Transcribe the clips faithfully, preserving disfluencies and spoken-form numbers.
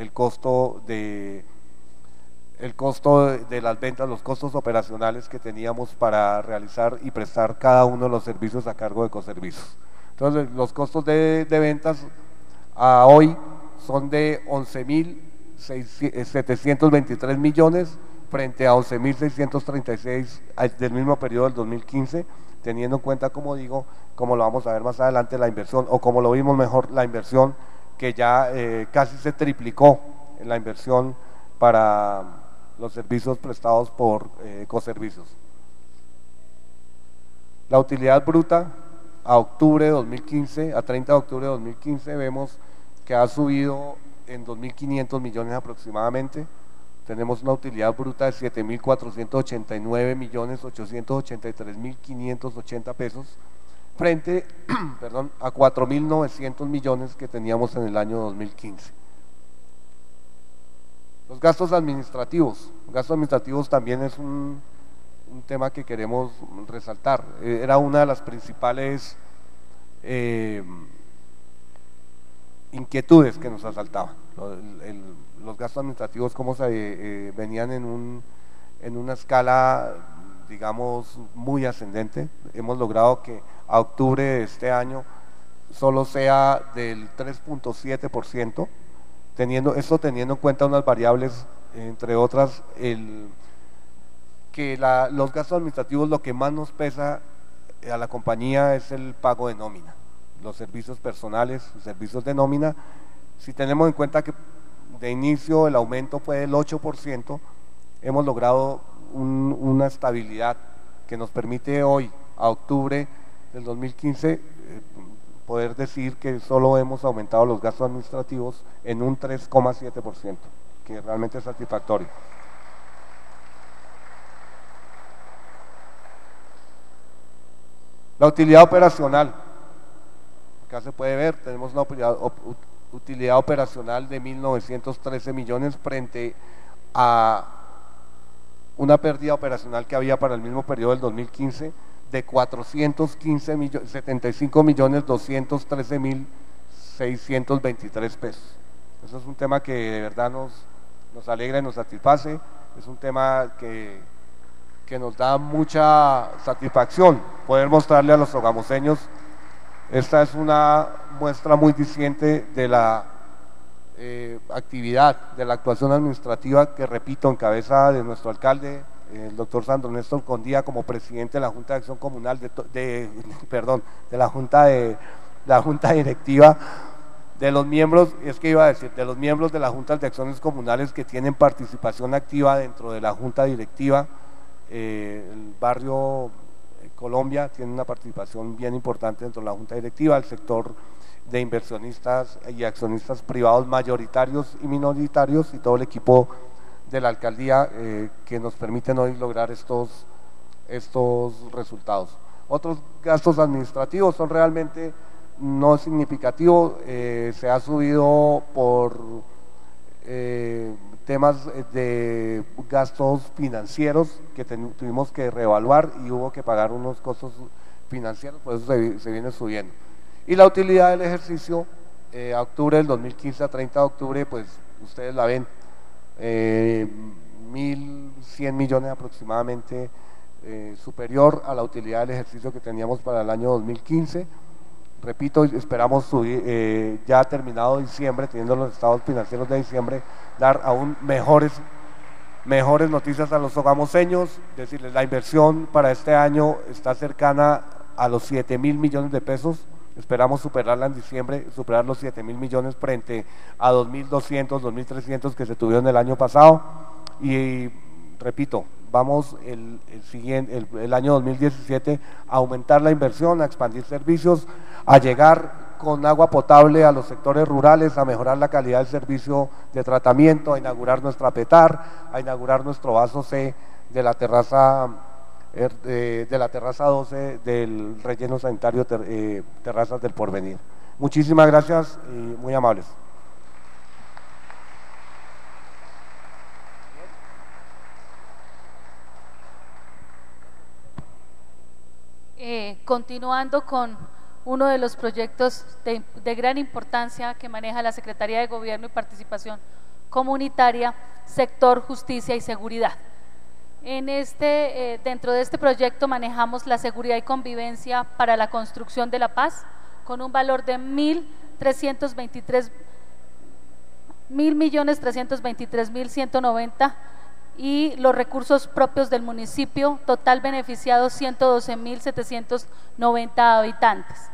el costo de el costo de las ventas, los costos operacionales que teníamos para realizar y prestar cada uno de los servicios a cargo de Ecoservicios. Entonces, los costos de, de ventas a hoy son de once mil setecientos veintitrés millones frente a once mil seiscientos treinta y seis del mismo periodo del dos mil quince, teniendo en cuenta, como digo, como lo vamos a ver más adelante, la inversión, o como lo vimos mejor, la inversión que ya eh, casi se triplicó en la inversión para los servicios prestados por eh, Ecoservicios. La utilidad bruta a octubre de dos mil quince, a treinta de octubre de dos mil quince, vemos que ha subido en dos mil quinientos millones aproximadamente. Tenemos una utilidad bruta de siete mil cuatrocientos ochenta y nueve millones ochocientos ochenta y tres mil quinientos ochenta pesos frente perdón, a cuatro mil novecientos millones que teníamos en el año dos mil quince. Los gastos administrativos, los gastos administrativos también es un, un tema que queremos resaltar. Era una de las principales eh, inquietudes que nos asaltaban. El, el, los gastos administrativos, como se eh, venían en, un, en una escala, digamos, muy ascendente. Hemos logrado que a octubre de este año solo sea del tres punto siete por ciento. Teniendo, esto teniendo en cuenta unas variables, entre otras, el, que la, los gastos administrativos lo que más nos pesa a la compañía es el pago de nómina, los servicios personales, los servicios de nómina. Si tenemos en cuenta que de inicio el aumento fue del ocho por ciento, hemos logrado un, una estabilidad que nos permite hoy, a octubre del dos mil quince, eh, poder decir que solo hemos aumentado los gastos administrativos en un tres coma siete por ciento, que realmente es satisfactorio. La utilidad operacional, acá se puede ver, tenemos una utilidad, utilidad operacional de mil novecientos trece millones frente a una pérdida operacional que había para el mismo periodo del dos mil quince de cuatrocientos quince millones, setenta y cinco millones doscientos trece mil seiscientos veintitrés pesos. Eso es un tema que de verdad nos, nos alegra y nos satisface, es un tema que, que nos da mucha satisfacción poder mostrarle a los sogamoseños. Esta es una muestra muy diciente de la eh, actividad, de la actuación administrativa que, repito, en cabeza de nuestro alcalde, el doctor Sandro Néstor Condía, como presidente de la Junta de Acción Comunal, de, de, perdón, de la Junta de la Junta Directiva, de los miembros, es que iba a decir, de los miembros de las Juntas de Acciones Comunales que tienen participación activa dentro de la Junta Directiva. Eh, el barrio Colombia tiene una participación bien importante dentro de la Junta Directiva, el sector de inversionistas y accionistas privados mayoritarios y minoritarios y todo el equipo de la alcaldía eh, que nos permiten hoy lograr estos, estos resultados. Otros gastos administrativos son realmente no significativos, eh, se ha subido por eh, temas de gastos financieros que ten, tuvimos que reevaluar y hubo que pagar unos costos financieros, por eso se, se viene subiendo. Y la utilidad del ejercicio eh, a octubre del dos mil quince a treinta de octubre, pues ustedes la ven, eh, mil cien millones aproximadamente, eh, superior a la utilidad del ejercicio que teníamos para el año dos mil quince. Repito, esperamos subir, eh, ya terminado diciembre, teniendo los estados financieros de diciembre, dar aún mejores, mejores noticias a los sogamoseños, decirles la inversión para este año está cercana a los siete mil millones de pesos. Esperamos superarla en diciembre, superar los siete mil millones frente a dos mil doscientos, dos mil trescientos que se tuvieron el año pasado. Y, y repito, vamos el, el, siguiente, el, el año dos mil diecisiete a aumentar la inversión, a expandir servicios, a llegar con agua potable a los sectores rurales, a mejorar la calidad del servicio de tratamiento, a inaugurar nuestra PETAR, a inaugurar nuestro vaso C de la terraza de la terraza doce del relleno sanitario ter, eh, Terrazas del Porvenir. Muchísimas gracias y muy amables. Eh, continuando con uno de los proyectos de, de gran importancia que maneja la Secretaría de Gobierno y Participación comunitaria, sector justicia y seguridad. En este, eh, dentro de este proyecto manejamos la seguridad y convivencia para la construcción de la paz con un valor de mil trescientos veintitrés mil millones trescientos veintitrés mil ciento noventa y los recursos propios del municipio, total beneficiados ciento doce mil setecientos noventa habitantes.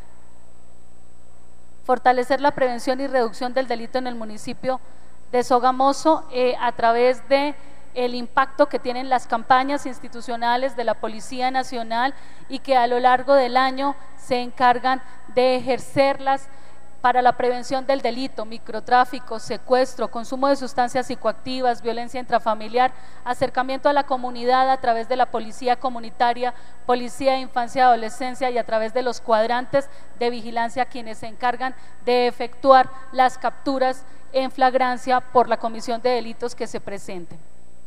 Fortalecer la prevención y reducción del delito en el municipio de Sogamoso eh, a través de el impacto que tienen las campañas institucionales de la Policía Nacional y que a lo largo del año se encargan de ejercerlas para la prevención del delito, microtráfico, secuestro, consumo de sustancias psicoactivas, violencia intrafamiliar, acercamiento a la comunidad a través de la policía comunitaria, policía de infancia y adolescencia y a través de los cuadrantes de vigilancia quienes se encargan de efectuar las capturas en flagrancia por la comisión de delitos que se presenten.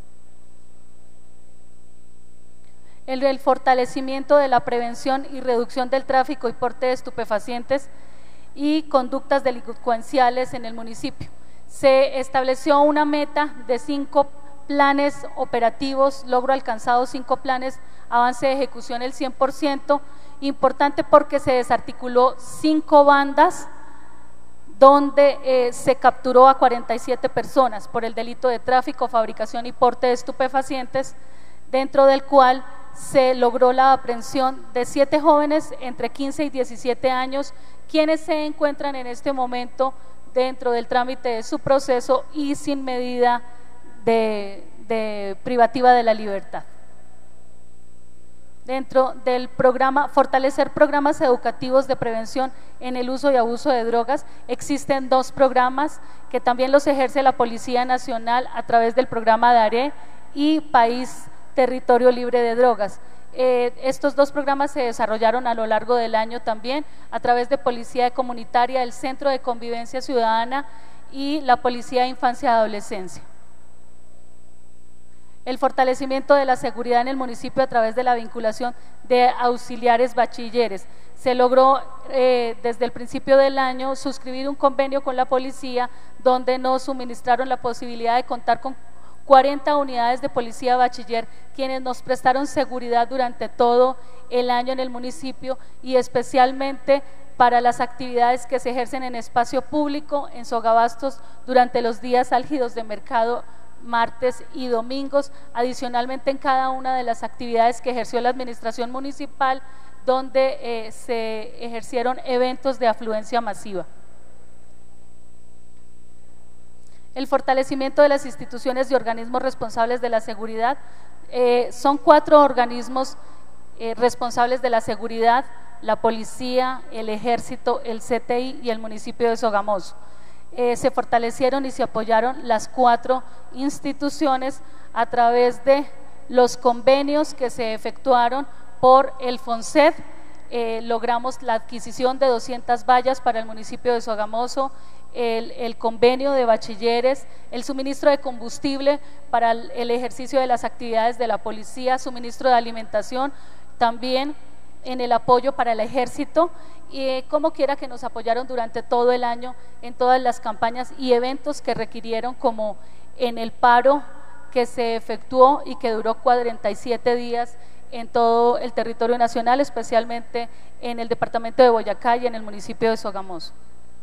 El, el fortalecimiento de la prevención y reducción del tráfico y porte de estupefacientes y conductas delincuenciales en el municipio. Se estableció una meta de cinco planes operativos, logro alcanzado cinco planes, avance de ejecución el cien por ciento, importante porque se desarticuló cinco bandas donde eh, se capturó a cuarenta y siete personas por el delito de tráfico, fabricación y porte de estupefacientes, dentro del cual se logró la aprehensión de siete jóvenes entre quince y diecisiete años, quienes se encuentran en este momento dentro del trámite de su proceso y sin medida de, de privativa de la libertad. Dentro del programa, fortalecer programas educativos de prevención en el uso y abuso de drogas, existen dos programas que también los ejerce la Policía Nacional a través del programa DARE y País Territorio Libre de Drogas. Eh, estos dos programas se desarrollaron a lo largo del año también a través de Policía Comunitaria, el Centro de Convivencia Ciudadana y la Policía de Infancia y Adolescencia. El fortalecimiento de la seguridad en el municipio a través de la vinculación de auxiliares bachilleres. Se logró eh, desde el principio del año suscribir un convenio con la policía donde nos suministraron la posibilidad de contar con cuarenta unidades de policía bachiller, quienes nos prestaron seguridad durante todo el año en el municipio y especialmente para las actividades que se ejercen en espacio público, en Sogabastos, durante los días álgidos de mercado, martes y domingos, adicionalmente en cada una de las actividades que ejerció la administración municipal, donde eh, se ejercieron eventos de afluencia masiva. El fortalecimiento de las instituciones y organismos responsables de la seguridad. Eh, son cuatro organismos eh, responsables de la seguridad: la policía, el ejército, el C T I y el municipio de Sogamoso. Eh, se fortalecieron y se apoyaron las cuatro instituciones a través de los convenios que se efectuaron por el FONSED. Eh, logramos la adquisición de doscientas vallas para el municipio de Sogamoso, El, el convenio de bachilleres, el suministro de combustible para el, el ejercicio de las actividades de la policía, suministro de alimentación, también en el apoyo para el ejército y eh, como quiera que nos apoyaron durante todo el año en todas las campañas y eventos que requirieron, como en el paro que se efectuó y que duró cuarenta y siete días en todo el territorio nacional, especialmente en el departamento de Boyacá y en el municipio de Sogamoso.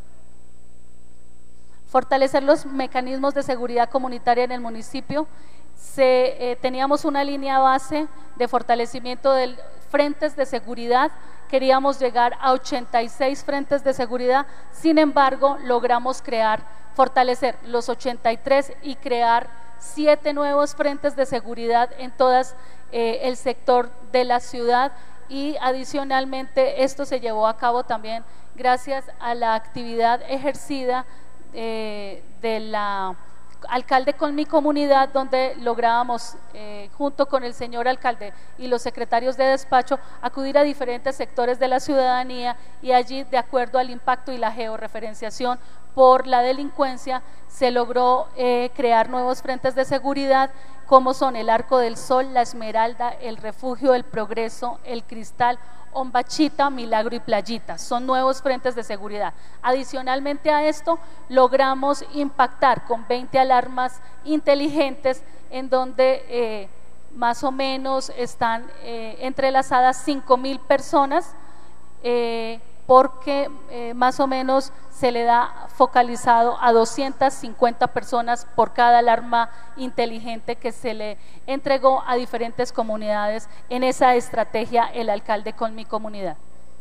Fortalecer los mecanismos de seguridad comunitaria en el municipio. Se, eh, teníamos una línea base de fortalecimiento de frentes de seguridad, queríamos llegar a ochenta y seis frentes de seguridad, sin embargo logramos crear, fortalecer los ochenta y tres y crear siete nuevos frentes de seguridad en todas eh, el sector de la ciudad, y adicionalmente esto se llevó a cabo también gracias a la actividad ejercida Eh, de la alcalde con mi comunidad, donde lográbamos eh, junto con el señor alcalde y los secretarios de despacho acudir a diferentes sectores de la ciudadanía y allí, de acuerdo al impacto y la georreferenciación, por la delincuencia, se logró eh, crear nuevos frentes de seguridad, como son el Arco del Sol, la Esmeralda, el Refugio, el Progreso, el Cristal, Ombachita, Milagro y Playita. Son nuevos frentes de seguridad. Adicionalmente a esto, logramos impactar con veinte alarmas inteligentes, en donde eh, más o menos están eh, entrelazadas cinco mil personas, eh, porque eh, más o menos se le da focalizado a doscientas cincuenta personas por cada alarma inteligente que se le entregó a diferentes comunidades en esa estrategia El Alcalde con mi comunidad.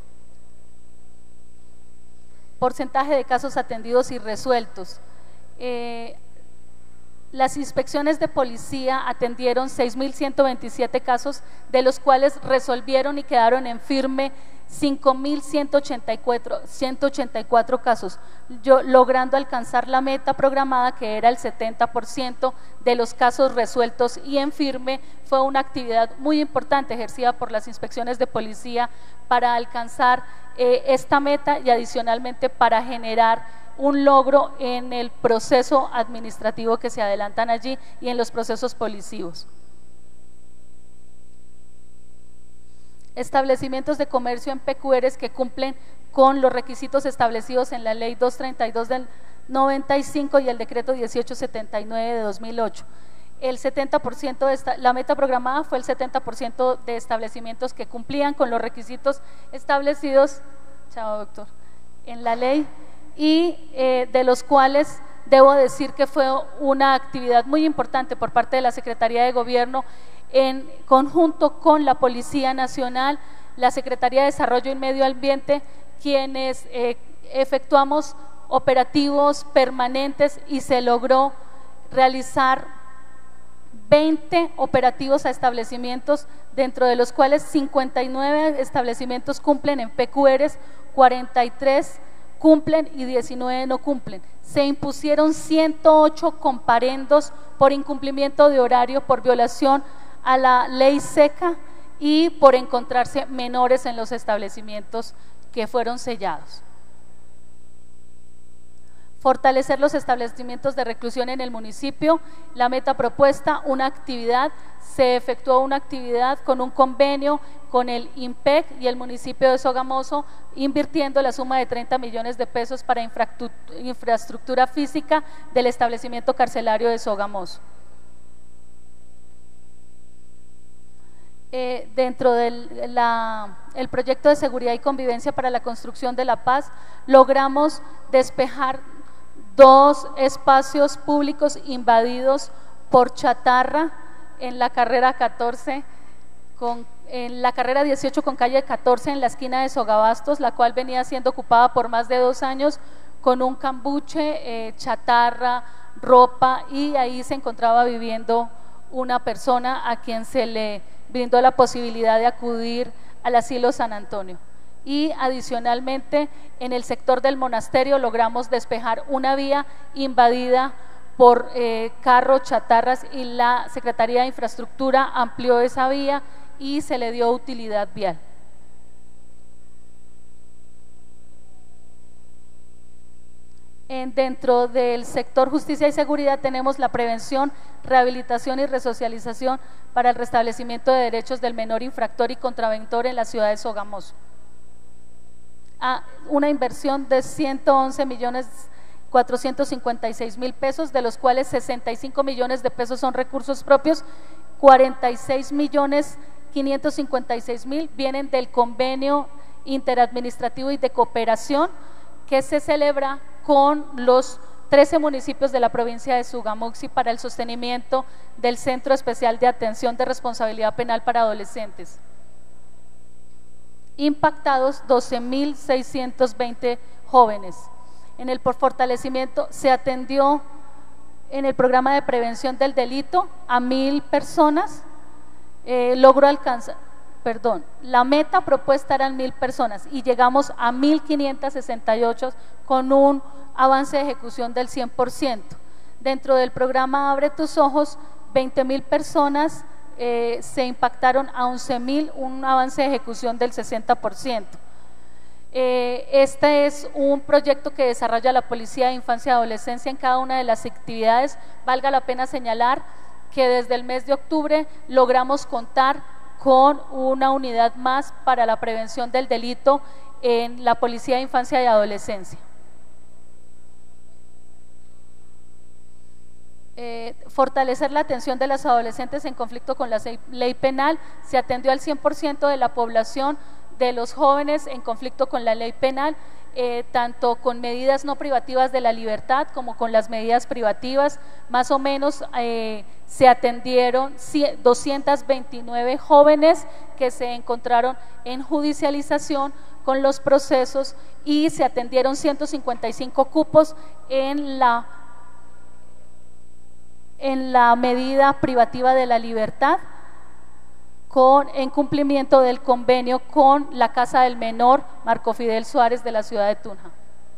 Porcentaje de casos atendidos y resueltos. Eh, Las inspecciones de policía atendieron seis mil ciento veintisiete casos, de los cuales resolvieron y quedaron en firme cinco mil ciento ochenta y cuatro casos, yo, logrando alcanzar la meta programada, que era el setenta por ciento de los casos resueltos y en firme. Fue una actividad muy importante ejercida por las inspecciones de policía para alcanzar eh, esta meta y adicionalmente para generar un logro en el proceso administrativo que se adelantan allí y en los procesos policivos. Establecimientos de comercio en P Q Rs que cumplen con los requisitos establecidos en la Ley doscientos treinta y dos del noventa y cinco y el Decreto dieciocho setenta y nueve de dos mil ocho. El setenta por ciento de esta, la meta programada fue el setenta por ciento de establecimientos que cumplían con los requisitos establecidos, chao doctor, en la ley, y eh, de los cuales debo decir que fue una actividad muy importante por parte de la Secretaría de Gobierno en conjunto con la Policía Nacional, la Secretaría de Desarrollo y Medio Ambiente, quienes eh, efectuamos operativos permanentes y se logró realizar veinte operativos a establecimientos, dentro de los cuales cincuenta y nueve establecimientos cumplen en P Q Rs, cuarenta y tres cumplen y diecinueve no cumplen. Se impusieron ciento ocho comparendos por incumplimiento de horario, por violación a la ley seca y por encontrarse menores en los establecimientos que fueron sellados. Fortalecer los establecimientos de reclusión en el municipio. La meta propuesta, una actividad, se efectuó una actividad con un convenio con el IMPEC y el municipio de Sogamoso, invirtiendo la suma de treinta millones de pesos para infraestructura física del establecimiento carcelario de Sogamoso. Eh, dentro del la, el proyecto de seguridad y convivencia para la construcción de la paz, logramos despejar dos espacios públicos invadidos por chatarra en la carrera catorce, con, en la carrera dieciocho con calle catorce, en la esquina de Sogabastos, la cual venía siendo ocupada por más de dos años con un cambuche, eh, chatarra, ropa, y ahí se encontraba viviendo una persona a quien se le brindó la posibilidad de acudir al asilo San Antonio. Y adicionalmente en el sector del monasterio logramos despejar una vía invadida por eh, carros, chatarras, y la Secretaría de Infraestructura amplió esa vía y se le dio utilidad vial. En, dentro del sector justicia y seguridad tenemos la prevención, rehabilitación y resocialización para el restablecimiento de derechos del menor infractor y contraventor en la ciudad de Sogamoso. A una inversión de ciento once millones cuatrocientos cincuenta y seis mil pesos, de los cuales sesenta y cinco millones de pesos son recursos propios, cuarenta y seis millones quinientos cincuenta y seis mil vienen del convenio interadministrativo y de cooperación que se celebra con los trece municipios de la provincia de Sogamoxi para el sostenimiento del Centro Especial de Atención de Responsabilidad Penal para Adolescentes. Impactados doce mil seiscientos veinte jóvenes. En el fortalecimiento se atendió en el programa de prevención del delito a mil personas, eh, logró alcanzar, perdón, la meta propuesta eran mil personas y llegamos a mil quinientos sesenta y ocho con un avance de ejecución del cien por ciento. Dentro del programa Abre tus ojos, veinte mil personas eh, se impactaron a once mil, un avance de ejecución del sesenta por ciento. Eh, este es un proyecto que desarrolla la Policía de Infancia y Adolescencia en cada una de las actividades. Valga la pena señalar que desde el mes de octubre logramos contar con una unidad más para la prevención del delito en la Policía de Infancia y Adolescencia. Eh, fortalecer la atención de las adolescentes en conflicto con la ley penal. Se atendió al cien por ciento de la población de los jóvenes en conflicto con la ley penal, eh, tanto con medidas no privativas de la libertad como con las medidas privativas. Más o menos eh, se atendieron doscientos veintinueve jóvenes que se encontraron en judicialización con los procesos y se atendieron ciento cincuenta y cinco cupos en la en la medida privativa de la libertad, con, en cumplimiento del convenio con la Casa del Menor Marco Fidel Suárez de la ciudad de Tunja.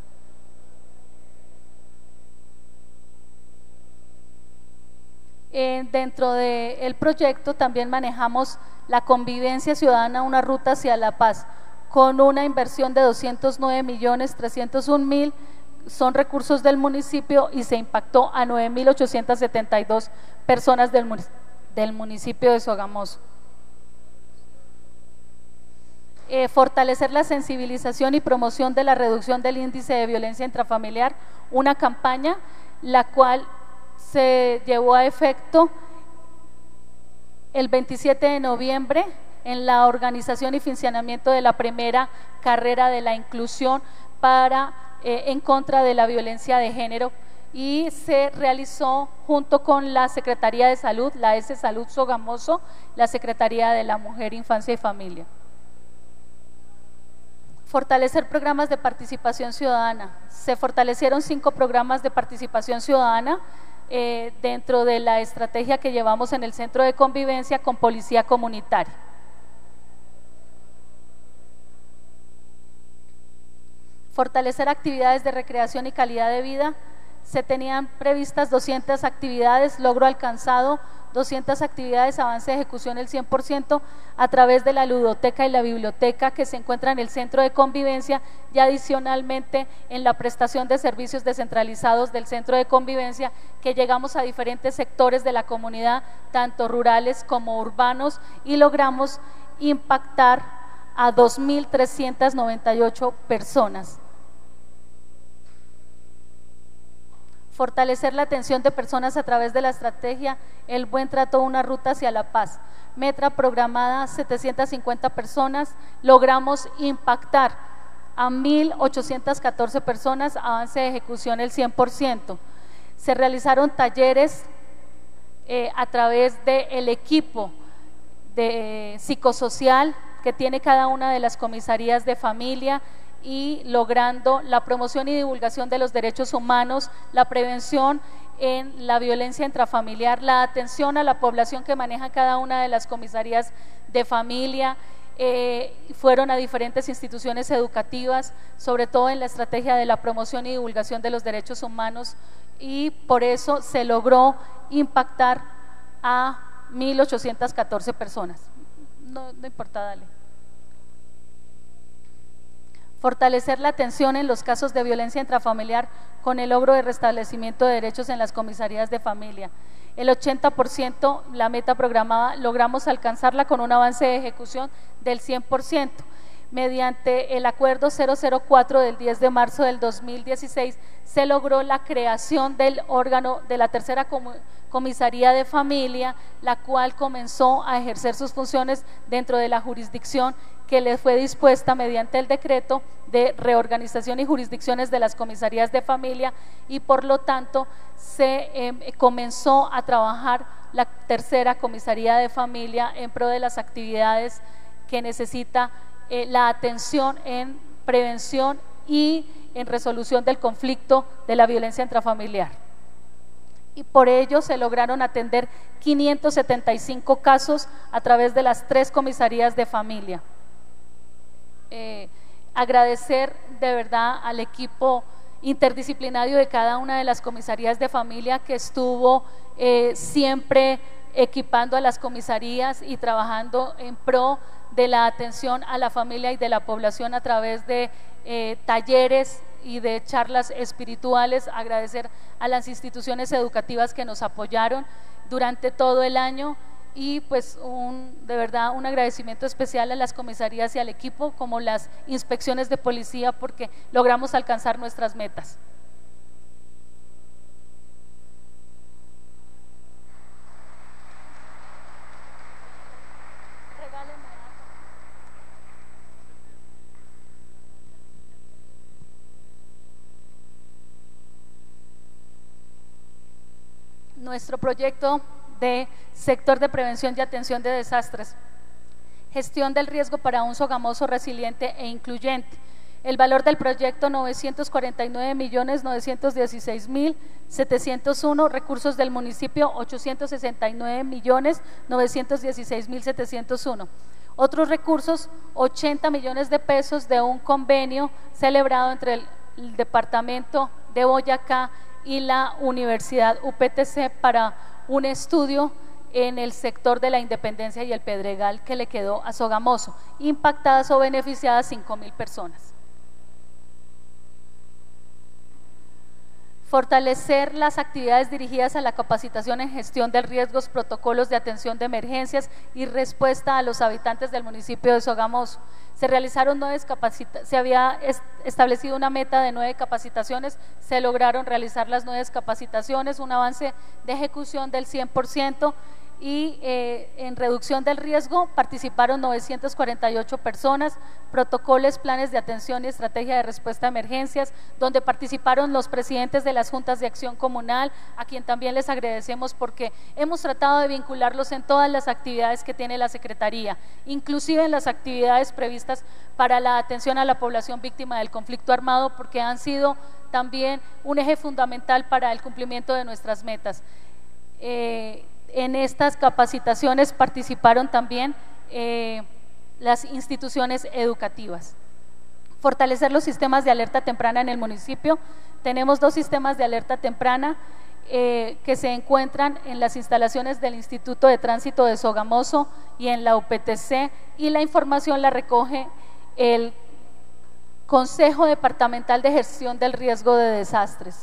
Eh, dentro del proyecto también manejamos la convivencia ciudadana, una ruta hacia la paz, con una inversión de doscientos nueve millones trescientos un mil, son recursos del municipio y se impactó a nueve mil ochocientas setenta y dos personas del, del municipio de Sogamoso. Eh, fortalecer la sensibilización y promoción de la reducción del índice de violencia intrafamiliar, una campaña la cual se llevó a efecto el veintisiete de noviembre en la organización y funcionamiento de la primera carrera de la inclusión para Eh, en contra de la violencia de género, y se realizó junto con la Secretaría de Salud, la S Salud Sogamoso, la Secretaría de la Mujer, Infancia y Familia. Fortalecer programas de participación ciudadana. Se fortalecieron cinco programas de participación ciudadana eh, dentro de la estrategia que llevamos en el Centro de Convivencia con Policía Comunitaria. Fortalecer actividades de recreación y calidad de vida. Se tenían previstas doscientas actividades, logro alcanzado doscientas actividades, avance de ejecución el cien por ciento a través de la ludoteca y la biblioteca que se encuentra en el Centro de Convivencia, y adicionalmente en la prestación de servicios descentralizados del Centro de Convivencia, que llegamos a diferentes sectores de la comunidad, tanto rurales como urbanos, y logramos impactar a dos mil trescientas noventa y ocho personas. Fortalecer la atención de personas a través de la estrategia El Buen Trato, una ruta hacia la paz. Meta programada setecientas cincuenta personas, logramos impactar a mil ochocientas catorce personas, avance de ejecución el cien por ciento. Se realizaron talleres eh, a través del equipo de, eh, psicosocial que tiene cada una de las comisarías de familia, y logrando la promoción y divulgación de los derechos humanos, la prevención en la violencia intrafamiliar, la atención a la población que maneja cada una de las comisarías de familia. Eh, fueron a diferentes instituciones educativas, sobre todo en la estrategia de la promoción y divulgación de los derechos humanos, y por eso se logró impactar a mil ochocientas catorce personas. No, no importa, dale. Fortalecer la atención en los casos de violencia intrafamiliar con el logro de restablecimiento de derechos en las comisarías de familia. El ochenta por ciento, la meta programada, logramos alcanzarla con un avance de ejecución del cien por ciento. Mediante el acuerdo cero cero cuatro del diez de marzo del dos mil dieciséis, se logró la creación del órgano de la tercera comisaría de familia, la cual comenzó a ejercer sus funciones dentro de la jurisdicción que le fue dispuesta mediante el decreto de reorganización y jurisdicciones de las comisarías de familia, y por lo tanto se eh, comenzó a trabajar la tercera comisaría de familia en pro de las actividades que necesita eh, la atención en prevención y en resolución del conflicto de la violencia intrafamiliar. Y por ello se lograron atender quinientos setenta y cinco casos a través de las tres comisarías de familia. Eh, agradecer de verdad al equipo interdisciplinario de cada una de las comisarías de familia que estuvo eh, siempre equipando a las comisarías y trabajando en pro de la atención a la familia y de la población a través de eh, talleres y de charlas espirituales. Agradecer a las instituciones educativas que nos apoyaron durante todo el año y pues un, de verdad un agradecimiento especial a las comisarías y al equipo, como las inspecciones de policía, porque logramos alcanzar nuestras metas. Nuestro proyecto de sector de prevención y atención de desastres, gestión del riesgo para un Sogamoso resiliente e incluyente. El valor del proyecto novecientos cuarenta y nueve millones novecientos dieciséis mil setecientos uno, recursos del municipio ochocientos sesenta y nueve millones novecientos dieciséis mil setecientos uno. Otros recursos, ochenta millones de pesos de un convenio celebrado entre el, el departamento de Boyacá y la Universidad U P T C para un estudio en el sector de la Independencia y el Pedregal que le quedó a Sogamoso, impactadas o beneficiadas cinco mil personas. Fortalecer las actividades dirigidas a la capacitación en gestión de riesgos, protocolos de atención de emergencias y respuesta a los habitantes del municipio de Sogamoso. Se realizaron nueve capacitaciones, se había establecido una meta de nueve capacitaciones, se lograron realizar las nueve capacitaciones, un avance de ejecución del cien por ciento y eh, en reducción del riesgo participaron novecientas cuarenta y ocho personas, protocolos, planes de atención y estrategia de respuesta a emergencias, donde participaron los presidentes de las juntas de acción comunal, a quien también les agradecemos porque hemos tratado de vincularlos en todas las actividades que tiene la Secretaría, inclusive en las actividades previstas para la atención a la población víctima del conflicto armado, porque han sido también un eje fundamental para el cumplimiento de nuestras metas. Eh, En estas capacitaciones participaron también eh, las instituciones educativas. Fortalecer los sistemas de alerta temprana en el municipio. Tenemos dos sistemas de alerta temprana eh, que se encuentran en las instalaciones del Instituto de Tránsito de Sogamoso y en la U P T C, y la información la recoge el Consejo Departamental de Gestión del Riesgo de Desastres.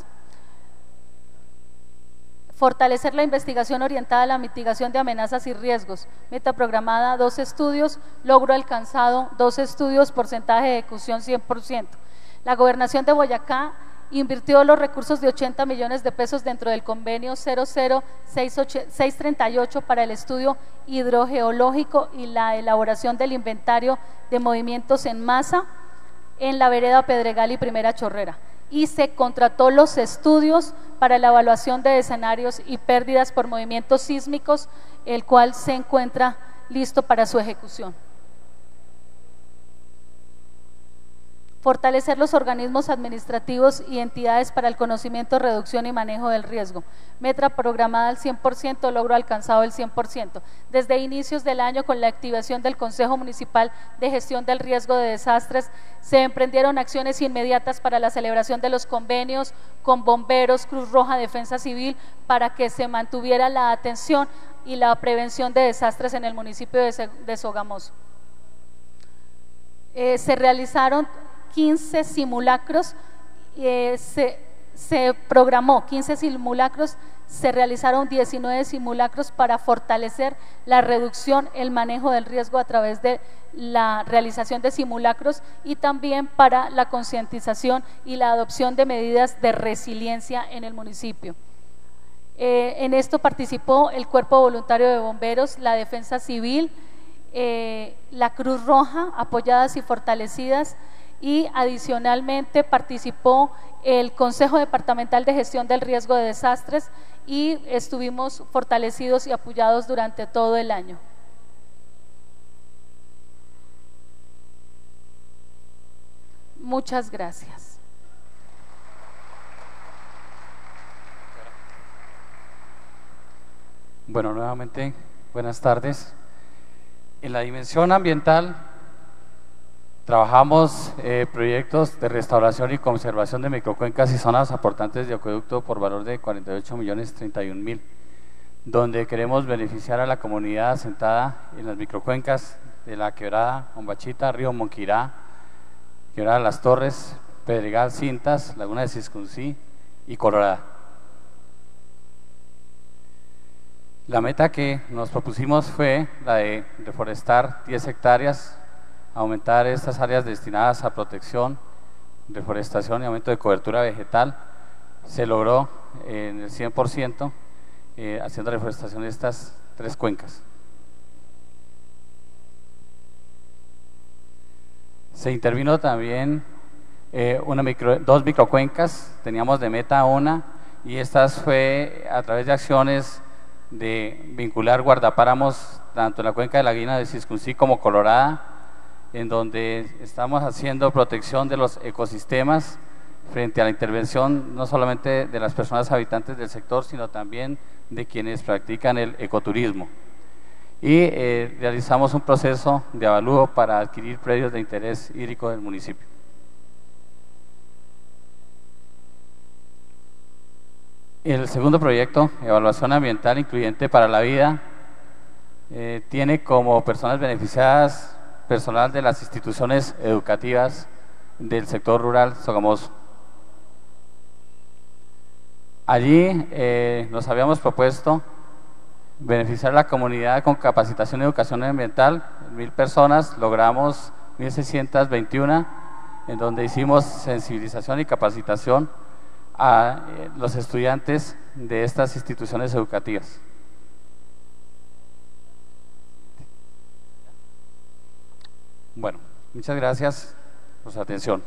Fortalecer la investigación orientada a la mitigación de amenazas y riesgos, meta programada dos estudios, logro alcanzado dos estudios, porcentaje de ejecución cien por ciento. La Gobernación de Boyacá invirtió los recursos de ochenta millones de pesos dentro del convenio cero cero seis treinta y ocho para el estudio hidrogeológico y la elaboración del inventario de movimientos en masa en la vereda Pedregal y Primera Chorrera, y se contrató los estudios para la evaluación de escenarios y pérdidas por movimientos sísmicos, el cual se encuentra listo para su ejecución. Fortalecer los organismos administrativos y entidades para el conocimiento, reducción y manejo del riesgo. Meta programada al cien por ciento, logro alcanzado el cien por ciento. Desde inicios del año, con la activación del Consejo Municipal de Gestión del Riesgo de Desastres, se emprendieron acciones inmediatas para la celebración de los convenios con bomberos, Cruz Roja, Defensa Civil, para que se mantuviera la atención y la prevención de desastres en el municipio de Sogamoso. Eh, se realizaron quince simulacros, eh, se, se programó quince simulacros, se realizaron diecinueve simulacros para fortalecer la reducción, el manejo del riesgo a través de la realización de simulacros y también para la concientización y la adopción de medidas de resiliencia en el municipio. Eh, en esto participó el Cuerpo Voluntario de Bomberos, la Defensa Civil, eh, la Cruz Roja, apoyadas y fortalecidas, y adicionalmente participó el Consejo Departamental de Gestión del Riesgo de Desastres y estuvimos fortalecidos y apoyados durante todo el año. Muchas gracias. Bueno, nuevamente, buenas tardes. En la dimensión ambiental, trabajamos eh, proyectos de restauración y conservación de microcuencas y zonas aportantes de acueducto por valor de cuarenta y ocho millones treinta y un mil. donde queremos beneficiar a la comunidad asentada en las microcuencas de la Quebrada Hombachita, Río Monquirá, Quebrada Las Torres, Pedregal Cintas, Laguna de Ciscuncí y Colorada. La meta que nos propusimos fue la de reforestar diez hectáreas, aumentar estas áreas destinadas a protección, reforestación y aumento de cobertura vegetal. Se logró en el cien por ciento eh, haciendo reforestación de estas tres cuencas. Se intervino también eh, una micro, dos microcuencas, teníamos de meta una, y estas fue a través de acciones de vincular guardapáramos tanto en la cuenca de la Guina de Ciscuncí como Colorada, en donde estamos haciendo protección de los ecosistemas frente a la intervención no solamente de las personas habitantes del sector, sino también de quienes practican el ecoturismo. Y eh, realizamos un proceso de avalúo para adquirir predios de interés hídrico del municipio. El segundo proyecto, Evaluación Ambiental Incluyente para la Vida, eh, tiene como personas beneficiadas personal de las instituciones educativas del sector rural sogamoso. Allí eh, nos habíamos propuesto beneficiar a la comunidad con capacitación y educación ambiental, mil personas, logramos mil seiscientas veintiuna, en donde hicimos sensibilización y capacitación a eh, los estudiantes de estas instituciones educativas. Bueno, muchas gracias por su atención.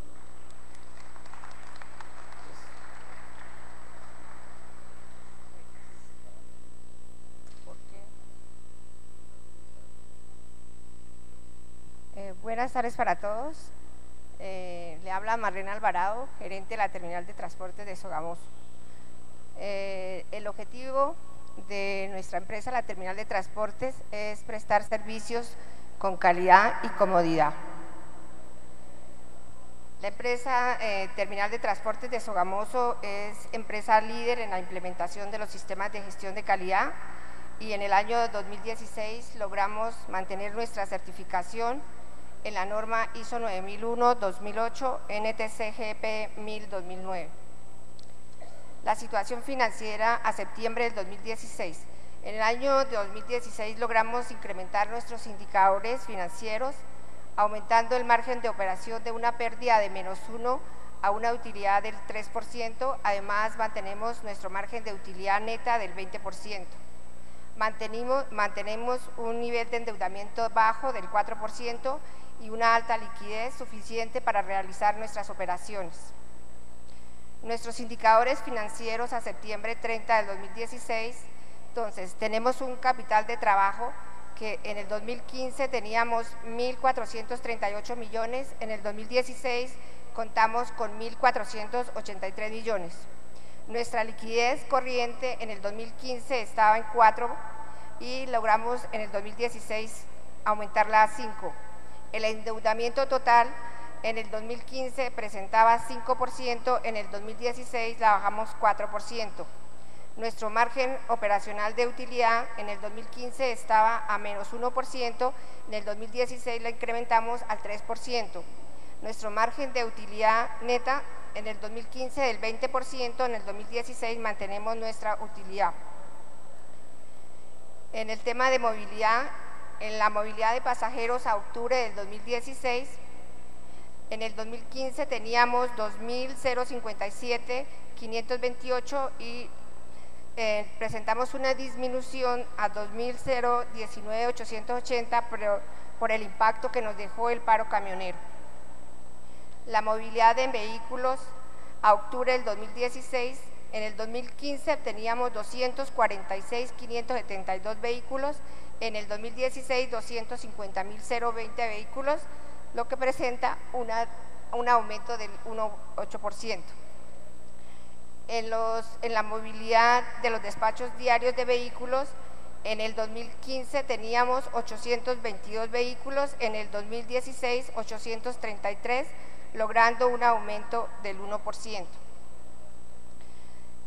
Eh, buenas tardes para todos. Eh, le habla Marlene Alvarado, gerente de la Terminal de Transportes de Sogamoso. Eh, el objetivo de nuestra empresa, la Terminal de Transportes, es prestar servicios con calidad y comodidad. La empresa eh, Terminal de Transportes de Sogamoso es empresa líder en la implementación de los sistemas de gestión de calidad, y en el año dos mil dieciséis logramos mantener nuestra certificación en la norma ISO nueve mil uno dos mil ocho N T C G P mil dos mil nueve. La situación financiera a septiembre del dos mil dieciséis. En el año dos mil dieciséis logramos incrementar nuestros indicadores financieros, aumentando el margen de operación de una pérdida de menos uno a una utilidad del tres por ciento. Además, mantenemos nuestro margen de utilidad neta del veinte por ciento. Mantenimos, mantenemos un nivel de endeudamiento bajo del cuatro por ciento y una alta liquidez suficiente para realizar nuestras operaciones. Nuestros indicadores financieros a septiembre treinta del dos mil dieciséis, entonces tenemos un capital de trabajo que en el dos mil quince teníamos mil cuatrocientos treinta y ocho millones, en el dos mil dieciséis contamos con mil cuatrocientos ochenta y tres millones. Nuestra liquidez corriente en el dos mil quince estaba en cuatro y logramos en el dos mil dieciséis aumentarla a cinco. El endeudamiento total en el dos mil quince presentaba cinco por ciento, en el dos mil dieciséis la bajamos cuatro por ciento. Nuestro margen operacional de utilidad en el dos mil quince estaba a menos uno por ciento, en el dos mil dieciséis la incrementamos al tres por ciento. Nuestro margen de utilidad neta en el dos mil quince del veinte por ciento, en el dos mil dieciséis mantenemos nuestra utilidad. En el tema de movilidad, en la movilidad de pasajeros a octubre del dos mil dieciséis, en el dos mil quince teníamos dos mil cincuenta y siete quinientos veintiocho y eh, presentamos una disminución a dos mil diecinueve ochocientos ochenta por, por el impacto que nos dejó el paro camionero. La movilidad en vehículos a octubre del dos mil dieciséis, en el dos mil quince teníamos doscientos cuarenta y seis mil quinientos setenta y dos vehículos, en el dos mil dieciséis doscientos cincuenta mil veinte vehículos, lo que presenta una, un aumento del uno coma ocho por ciento. En, los, en la movilidad de los despachos diarios de vehículos, en el dos mil quince teníamos ochocientos veintidós vehículos, en el dos mil dieciséis ochocientos treinta y tres, logrando un aumento del uno por ciento.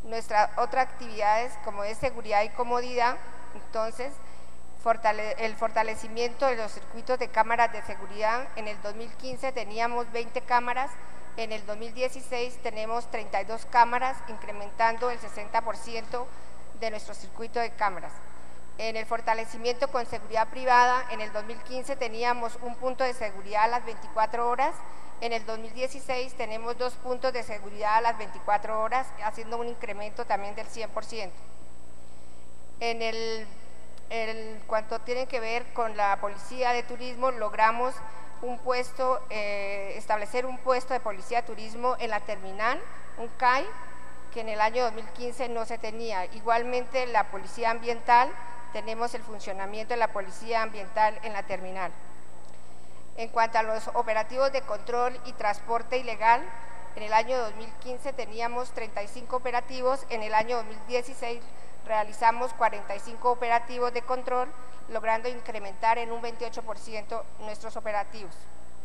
Nuestra otra actividades como es seguridad y comodidad, entonces fortale el fortalecimiento de los circuitos de cámaras de seguridad. En el dos mil quince teníamos veinte cámaras, en el dos mil dieciséis tenemos treinta y dos cámaras, incrementando el sesenta por ciento de nuestro circuito de cámaras. En el fortalecimiento con seguridad privada, en el dos mil quince teníamos un punto de seguridad a las veinticuatro horas, en el dos mil dieciséis tenemos dos puntos de seguridad a las veinticuatro horas, haciendo un incremento también del cien por ciento. En el, el cuanto tiene que ver con la policía de turismo, logramos un puesto, eh, establecer un puesto de policía de turismo en la terminal, un C A I, que en el año dos mil quince no se tenía. Igualmente la policía ambiental, tenemos el funcionamiento de la policía ambiental en la terminal. En cuanto a los operativos de control y transporte ilegal, en el año dos mil quince teníamos treinta y cinco operativos, en el año dos mil dieciséis realizamos cuarenta y cinco operativos de control, logrando incrementar en un veintiocho por ciento nuestros operativos.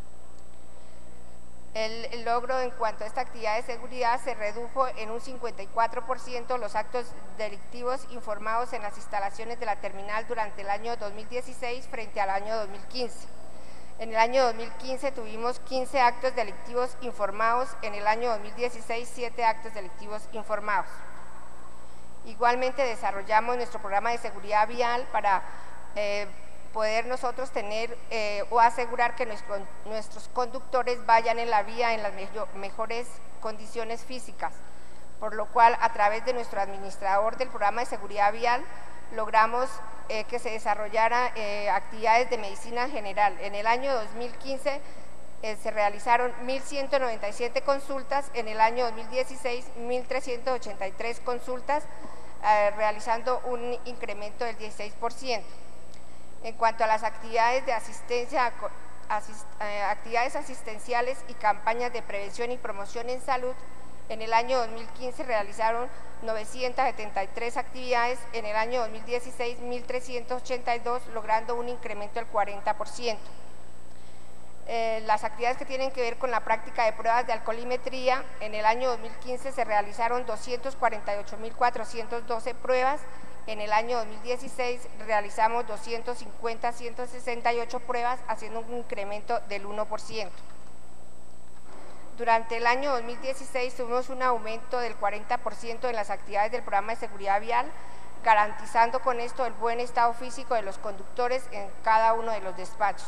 El, el logro en cuanto a esta actividad de seguridad se redujo en un cincuenta y cuatro por ciento los actos delictivos informados en las instalaciones de la terminal durante el año dos mil dieciséis frente al año dos mil quince. En el año dos mil quince tuvimos quince actos delictivos informados, en el año dos mil dieciséis siete actos delictivos informados. Igualmente desarrollamos nuestro programa de seguridad vial para eh, poder nosotros tener eh, o asegurar que nuestro, nuestros conductores vayan en la vía en las mejor, mejores condiciones físicas, por lo cual a través de nuestro administrador del programa de seguridad vial logramos eh, que se desarrollara eh, actividades de medicina general. En el año dos mil quince eh, se realizaron mil ciento noventa y siete consultas, en el año dos mil dieciséis mil trescientas ochenta y tres consultas, eh, realizando un incremento del dieciséis por ciento. En cuanto a las actividades de asistencia, asist, eh, actividades asistenciales y campañas de prevención y promoción en salud, en el año dos mil quince realizaron novecientas setenta y tres actividades, en el año dos mil dieciséis mil trescientas ochenta y dos, logrando un incremento del cuarenta por ciento. Eh, las actividades que tienen que ver con la práctica de pruebas de alcoholimetría, en el año dos mil quince se realizaron doscientas cuarenta y ocho mil cuatrocientas doce pruebas, en el año dos mil dieciséis realizamos doscientas cincuenta mil ciento sesenta y ocho pruebas, haciendo un incremento del uno por ciento. Durante el año dos mil dieciséis tuvimos un aumento del cuarenta por ciento en las actividades del programa de seguridad vial, garantizando con esto el buen estado físico de los conductores en cada uno de los despachos.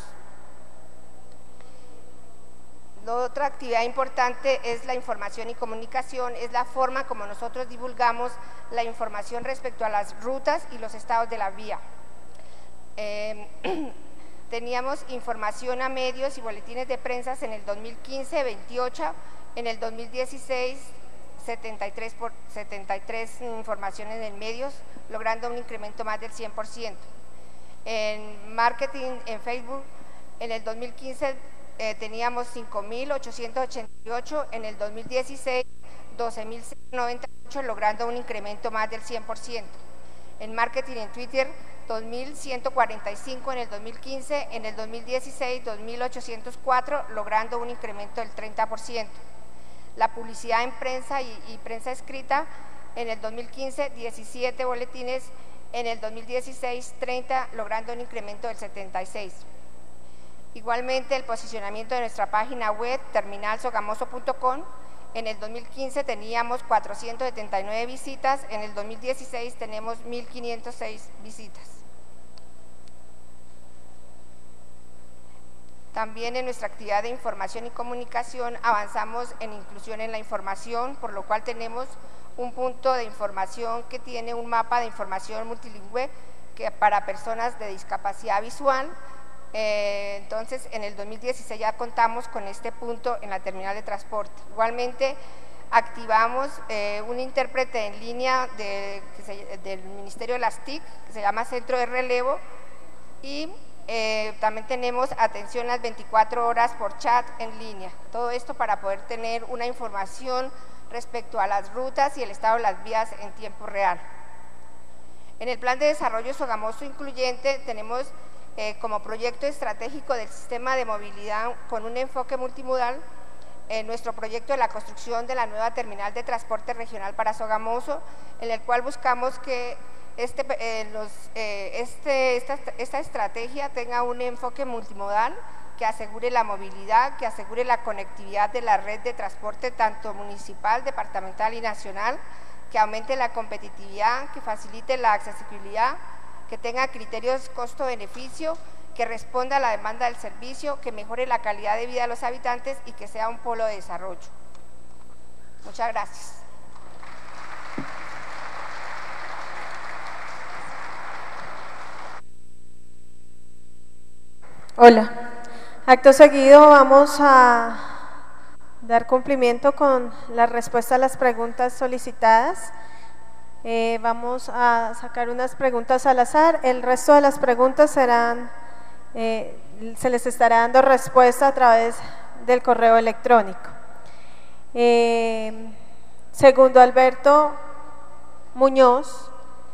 La otra actividad importante es la información y comunicación, es la forma como nosotros divulgamos la información respecto a las rutas y los estados de la vía. Eh, teníamos información a medios y boletines de prensa en el dos mil quince, veintiocho, en el dos mil dieciséis, setenta y tres, por, setenta y tres informaciones en medios, logrando un incremento más del cien por ciento. En marketing, en Facebook, en el dos mil quince, Eh, teníamos cinco mil ochocientos ochenta y ocho, en el dos mil dieciséis doce mil noventa y ocho, logrando un incremento más del cien por ciento. En marketing en Twitter, dos mil ciento cuarenta y cinco en el dos mil quince, en el dos mil dieciséis dos mil ochocientos cuatro, logrando un incremento del treinta por ciento. La publicidad en prensa y, y prensa escrita, en el dos mil quince diecisiete boletines, en el dos mil dieciséis treinta, logrando un incremento del setenta y seis por ciento. Igualmente, el posicionamiento de nuestra página web, terminal sogamoso punto com, en el dos mil quince teníamos cuatrocientas setenta y nueve visitas, en el dos mil dieciséis tenemos mil quinientas seis visitas. También en nuestra actividad de información y comunicación avanzamos en inclusión en la información, por lo cual tenemos un punto de información que tiene un mapa de información multilingüe que para personas de discapacidad visual. Eh, entonces, en el dos mil dieciséis ya contamos con este punto en la terminal de transporte. Igualmente, activamos eh, un intérprete en línea de, que se, del Ministerio de las T I C, que se llama Centro de Relevo, y eh, también tenemos atención las veinticuatro horas por chat en línea. Todo esto para poder tener una información respecto a las rutas y el estado de las vías en tiempo real. En el Plan de Desarrollo Sogamoso Incluyente tenemos Eh, como proyecto estratégico del sistema de movilidad con un enfoque multimodal, en nuestro proyecto de la construcción de la nueva terminal de transporte regional para Sogamoso, en el cual buscamos que este, eh, los, eh, este, esta, esta estrategia tenga un enfoque multimodal que asegure la movilidad, que asegure la conectividad de la red de transporte tanto municipal, departamental y nacional, que aumente la competitividad, que facilite la accesibilidad, que tenga criterios costo-beneficio, que responda a la demanda del servicio, que mejore la calidad de vida de los habitantes y que sea un polo de desarrollo. Muchas gracias. Hola. Acto seguido vamos a dar cumplimiento con la respuesta a las preguntas solicitadas. Eh, vamos a sacar unas preguntas al azar. El resto de las preguntas serán, eh, se les estará dando respuesta a través del correo electrónico. Eh, segundo Alberto Muñoz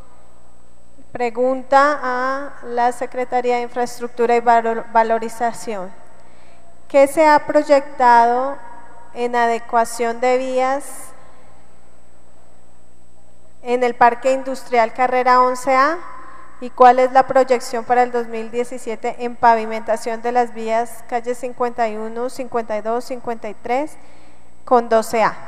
pregunta a la Secretaría de Infraestructura y Valorización: ¿qué se ha proyectado en adecuación de vías en el Parque Industrial Carrera once A y cuál es la proyección para el dos mil diecisiete en pavimentación de las vías calle cincuenta y uno, cincuenta y dos, cincuenta y tres con doce A?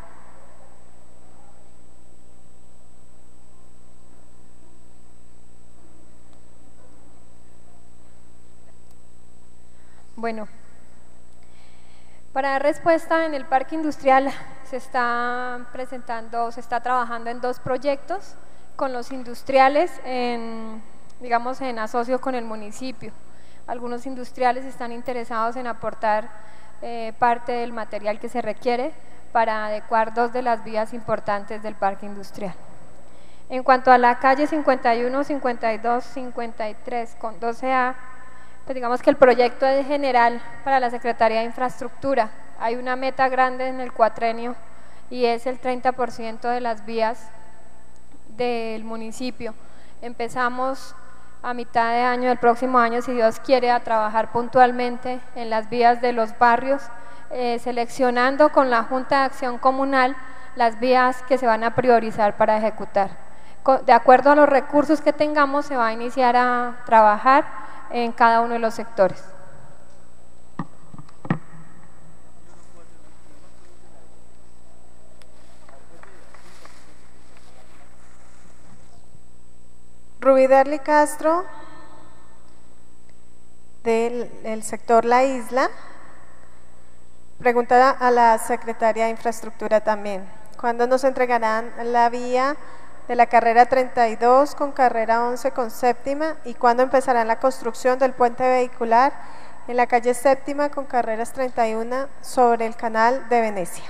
Bueno, para dar respuesta, en el parque industrial se está presentando, se está trabajando en dos proyectos con los industriales, en, digamos en asocio con el municipio. Algunos industriales están interesados en aportar eh, parte del material que se requiere para adecuar dos de las vías importantes del parque industrial. En cuanto a la calle cincuenta y uno, cincuenta y dos, cincuenta y tres con doce A, pues digamos que el proyecto es general para la Secretaría de Infraestructura. Hay una meta grande en el cuatrenio y es el treinta por ciento de las vías del municipio. Empezamos a mitad de año, del próximo año, si Dios quiere, a trabajar puntualmente en las vías de los barrios, eh, seleccionando con la Junta de Acción Comunal las vías que se van a priorizar para ejecutar. De acuerdo a los recursos que tengamos, se va a iniciar a trabajar en cada uno de los sectores. Rubí Derli Castro, del, del sector La Isla, pregunta a la Secretaría de Infraestructura también: ¿cuándo nos entregarán la vía de la carrera treinta y dos con carrera once con séptima y cuándo empezará la construcción del puente vehicular en la calle séptima con carreras treinta y uno sobre el canal de Venecia?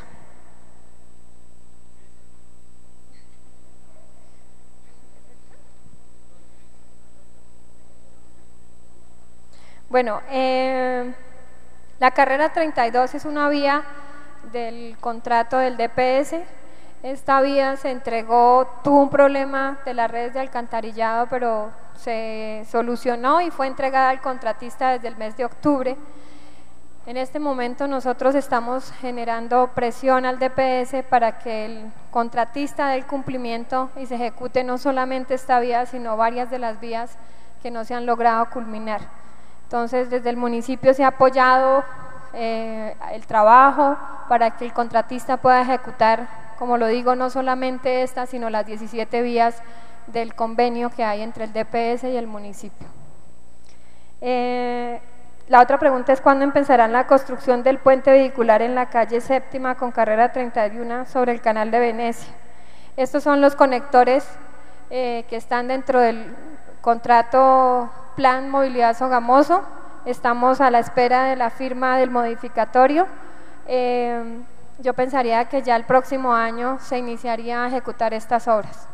Bueno, eh, la carrera treinta y dos es una vía del contrato del D P S. Esta vía se entregó, tuvo un problema de las redes de alcantarillado, pero se solucionó y fue entregada al contratista desde el mes de octubre. En este momento nosotros estamos generando presión al D P S para que el contratista dé el cumplimiento y se ejecute no solamente esta vía, sino varias de las vías que no se han logrado culminar. Entonces, desde el municipio se ha apoyado eh, el trabajo para que el contratista pueda ejecutar, como lo digo, no solamente esta, sino las diecisiete vías del convenio que hay entre el D P S y el municipio. Eh, la otra pregunta es: ¿cuándo empezará la construcción del puente vehicular en la calle séptima con carrera treinta y uno sobre el canal de Venecia? Estos son los conectores eh, que están dentro del contrato Plan Movilidad Sogamoso. Estamos a la espera de la firma del modificatorio. Eh, Yo pensaría que ya el próximo año se iniciaría a ejecutar estas obras.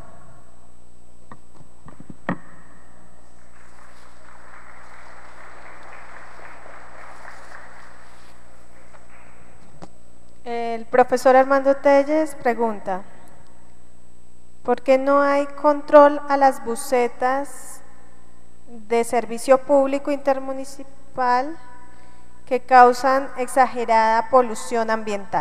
El profesor Armando Telles pregunta: ¿por qué no hay control a las busetas de servicio público intermunicipal que causan exagerada polución ambiental.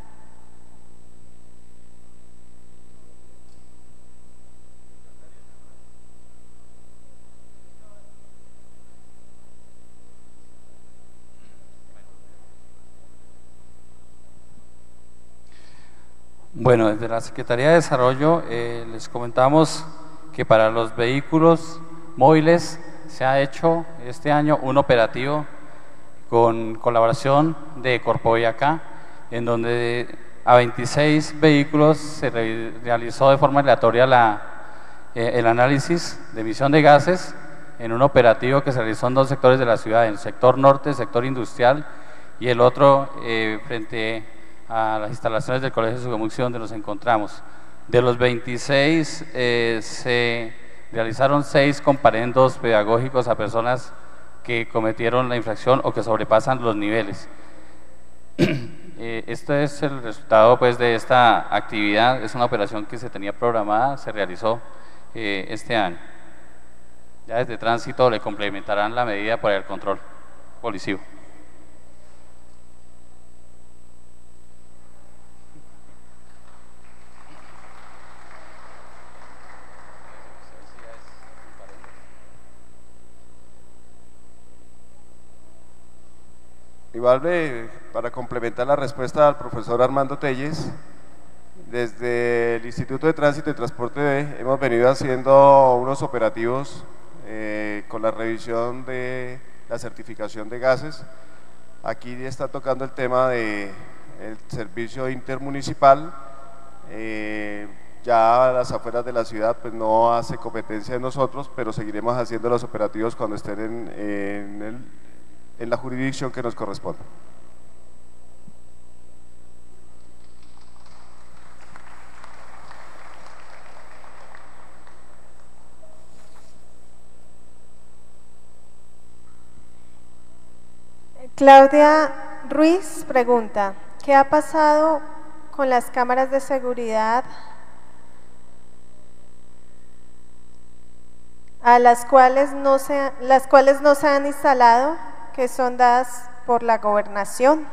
Bueno, desde la Secretaría de Desarrollo eh, les comentamos que para los vehículos móviles se ha hecho este año un operativo con colaboración de Corpoviacá, en donde a veintiséis vehículos se re realizó de forma aleatoria la, eh, el análisis de emisión de gases en un operativo que se realizó en dos sectores de la ciudad, en el sector norte, el sector industrial, y el otro eh, frente a las instalaciones del Colegio de Sogamuxi, donde nos encontramos. De los veintiséis eh, se realizaron seis comparendos pedagógicos a personas que cometieron la infracción o que sobrepasan los niveles. eh, este es el resultado pues de esta actividad. Es una operación que se tenía programada, se realizó eh, este año. Ya desde tránsito le complementarán la medida para el control policivo. Igual, eh, para complementar la respuesta al profesor Armando Telles, desde el Instituto de Tránsito y Transporte hemos venido haciendo unos operativos eh, con la revisión de la certificación de gases. Aquí está tocando el tema del servicio intermunicipal. Eh, ya a las afueras de la ciudad pues no hace competencia de nosotros, pero seguiremos haciendo los operativos cuando estén en, en el en la jurisdicción que nos corresponde. Claudia Ruiz pregunta, ¿qué ha pasado con las cámaras de seguridad a las cuales no se, las cuales no se han instalado, que son dadas por la gobernación?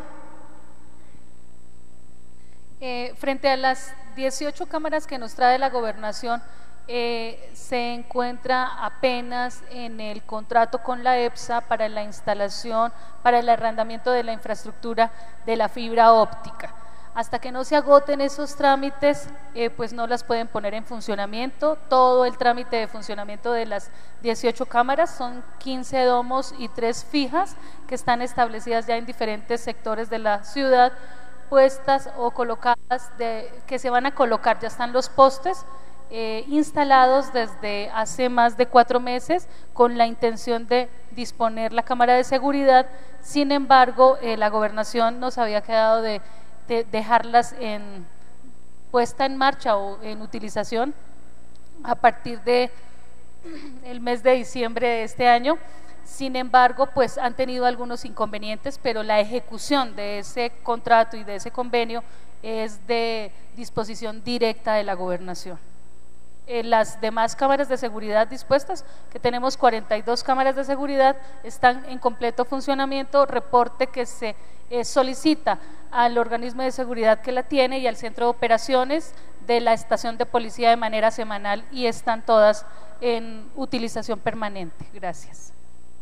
Eh, frente a las dieciocho cámaras que nos trae la gobernación, eh, se encuentra apenas en el contrato con la EPSA para la instalación, para el arrendamiento de la infraestructura de la fibra óptica. Hasta que no se agoten esos trámites, eh, pues no las pueden poner en funcionamiento. Todo el trámite de funcionamiento de las dieciocho cámaras son quince domos y tres fijas que están establecidas ya en diferentes sectores de la ciudad, puestas o colocadas, de, que se van a colocar, ya están los postes eh, instalados desde hace más de cuatro meses con la intención de disponer la cámara de seguridad. Sin embargo, eh, la gobernación nos había quedado de de dejarlas en, puesta en marcha o en utilización a partir de el mes de diciembre de este año. Sin embargo, pues han tenido algunos inconvenientes, pero la ejecución de ese contrato y de ese convenio es de disposición directa de la gobernación. Eh, las demás cámaras de seguridad dispuestas, que tenemos cuarenta y dos cámaras de seguridad, están en completo funcionamiento, reporte que se eh, solicita al organismo de seguridad que la tiene y al centro de operaciones de la estación de policía de manera semanal, y están todas en utilización permanente. Gracias.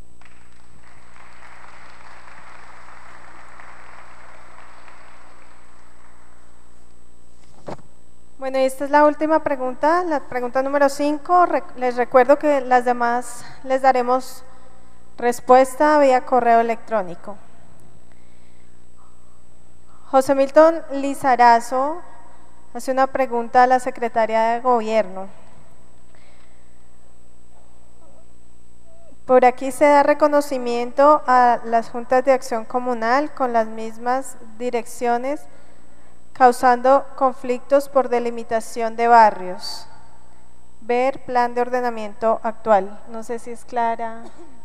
Bueno, y esta es la última pregunta, la pregunta número cinco. Les recuerdo que las demás les daremos respuesta vía correo electrónico. José Milton Lizarazo hace una pregunta a la Secretaría de Gobierno. Por aquí se da reconocimiento a las juntas de acción comunal con las mismas direcciones, causando conflictos por delimitación de barrios. Ver plan de ordenamiento actual. No sé si es clara.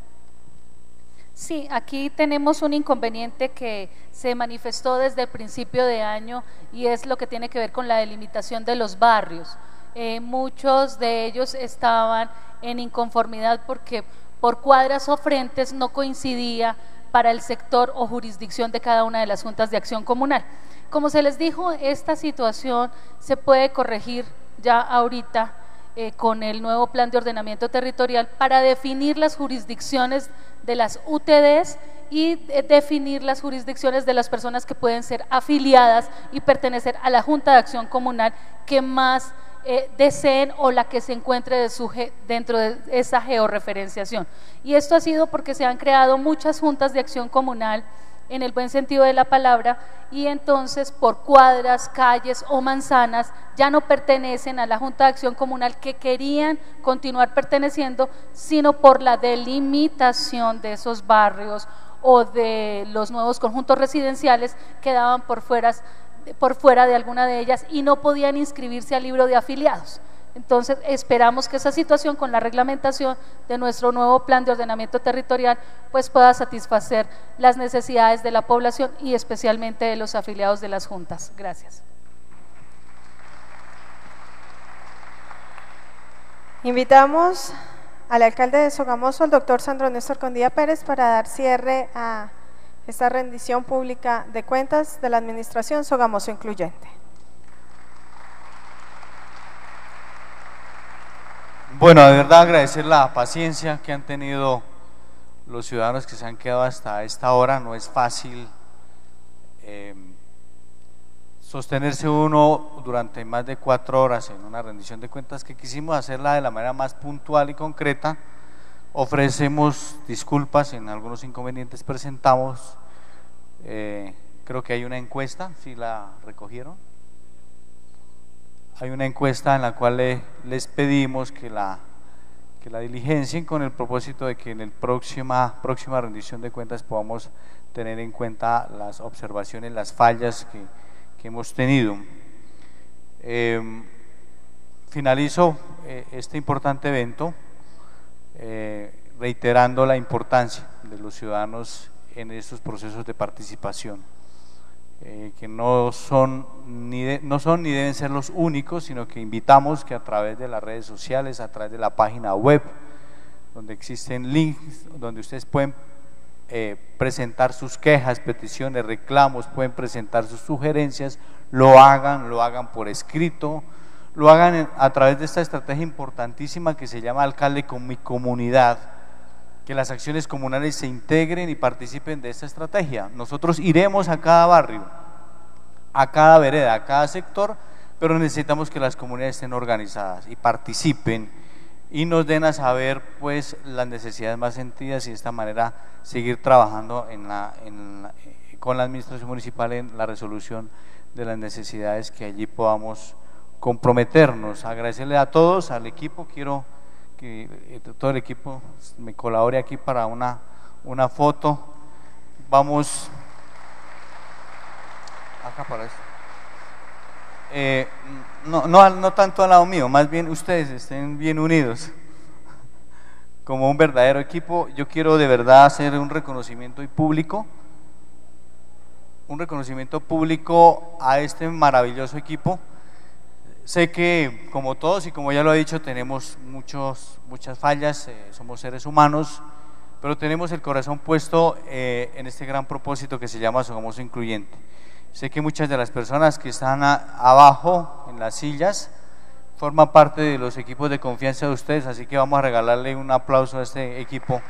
Sí, aquí tenemos un inconveniente que se manifestó desde el principio de año, y es lo que tiene que ver con la delimitación de los barrios. Eh, muchos de ellos estaban en inconformidad porque por cuadras o frentes no coincidía para el sector o jurisdicción de cada una de las juntas de acción comunal. Como se les dijo, esta situación se puede corregir ya ahorita eh, con el nuevo plan de ordenamiento territorial para definir las jurisdicciones de las U T Ds y definir las jurisdicciones de las personas que pueden ser afiliadas y pertenecer a la Junta de Acción Comunal que más eh, deseen o la que se encuentre de su, dentro de esa georreferenciación. Y esto ha sido porque se han creado muchas juntas de acción comunal en el buen sentido de la palabra, y entonces por cuadras, calles o manzanas ya no pertenecen a la Junta de Acción Comunal que querían continuar perteneciendo, sino por la delimitación de esos barrios o de los nuevos conjuntos residenciales quedaban por fuera, por fuera de alguna de ellas y no podían inscribirse al libro de afiliados. Entonces esperamos que esa situación con la reglamentación de nuestro nuevo plan de ordenamiento territorial pues pueda satisfacer las necesidades de la población y especialmente de los afiliados de las juntas. Gracias. Invitamos al alcalde de Sogamoso, el doctor Sandro Néstor Condía Pérez, para dar cierre a esta rendición pública de cuentas de la administración Sogamoso Incluyente. Bueno, de verdad agradecer la paciencia que han tenido los ciudadanos que se han quedado hasta esta hora. No es fácil eh, sostenerse uno durante más de cuatro horas en una rendición de cuentas, que quisimos hacerla de la manera más puntual y concreta. Ofrecemos disculpas en algunos inconvenientes presentamos. Eh, creo que hay una encuesta, ¿sí la recogieron? Hay una encuesta en la cual le, les pedimos que la, que la diligencien con el propósito de que en la próxima, próxima rendición de cuentas podamos tener en cuenta las observaciones, las fallas que, que hemos tenido. Eh, finalizo eh, este importante evento eh, reiterando la importancia de los ciudadanos en estos procesos de participación. Eh, que no son, ni de, no son ni deben ser los únicos, sino que invitamos que a través de las redes sociales, a través de la página web, donde existen links, donde ustedes pueden eh, presentar sus quejas, peticiones, reclamos, pueden presentar sus sugerencias, lo hagan, lo hagan por escrito, lo hagan en, a través de esta estrategia importantísima que se llama Alcalde con mi comunidad, que las acciones comunales se integren y participen de esta estrategia. Nosotros iremos a cada barrio, a cada vereda, a cada sector, pero necesitamos que las comunidades estén organizadas y participen y nos den a saber pues las necesidades más sentidas y de esta manera seguir trabajando en la, en la, con la administración municipal en la resolución de las necesidades que allí podamos comprometernos. Agradecerle a todos, al equipo, quiero que todo el equipo me colabore aquí para una, una foto. Vamos acá para esto. Eh, no, no, no tanto al lado mío, más bien ustedes estén bien unidos como un verdadero equipo. Yo quiero de verdad hacer un reconocimiento y público, un reconocimiento público a este maravilloso equipo. Sé que como todos y como ya lo he dicho tenemos muchos, muchas fallas, eh, somos seres humanos, pero tenemos el corazón puesto eh, en este gran propósito que se llama Sogamoso Incluyente. Sé que muchas de las personas que están a, abajo en las sillas forman parte de los equipos de confianza de ustedes, así que vamos a regalarle un aplauso a este equipo.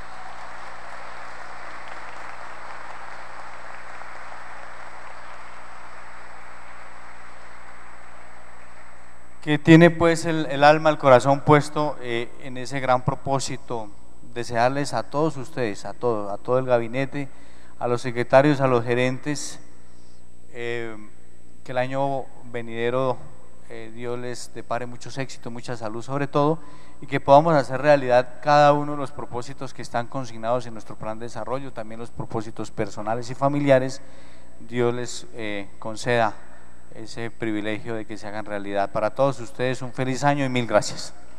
Que tiene pues el, el alma, el corazón puesto eh, en ese gran propósito. Desearles a todos ustedes, a todo, a todo el gabinete, a los secretarios, a los gerentes, eh, que el año venidero eh, Dios les depare muchos éxitos, mucha salud sobre todo, y que podamos hacer realidad cada uno de los propósitos que están consignados en nuestro plan de desarrollo, también los propósitos personales y familiares. Dios les eh, conceda ese privilegio de que se hagan realidad. Para todos ustedes un feliz año y mil gracias.